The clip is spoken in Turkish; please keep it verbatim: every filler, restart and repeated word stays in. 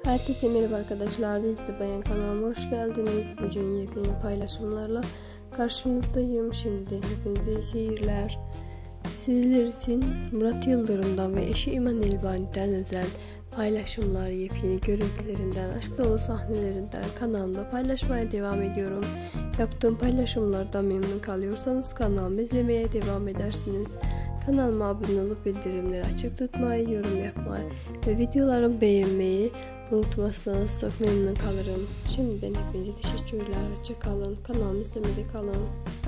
Herkese merhaba arkadaşlar, Dizi Bayan kanalıma hoş geldiniz. Bugün yepyeni paylaşımlarla karşınızdayım. Şimdiden hepinize iyi seyirler. Sizler için Murat Yıldırım'dan ve eşi İman Elbani'den özel paylaşımlar, yepyeni görüntülerinden, aşk dolu sahnelerinden kanalımda paylaşmaya devam ediyorum. Yaptığım paylaşımlardan memnun kalıyorsanız kanalımı izlemeye devam edersiniz. Kanalıma abone olup bildirimleri açık tutmayı, yorum yapmayı ve videolarımı beğenmeyi unutmazsanız çok memnun kalırım. Şimdiden hepinize teşekkürler. Hoşça kalın. Kanalımı izlemede kalın.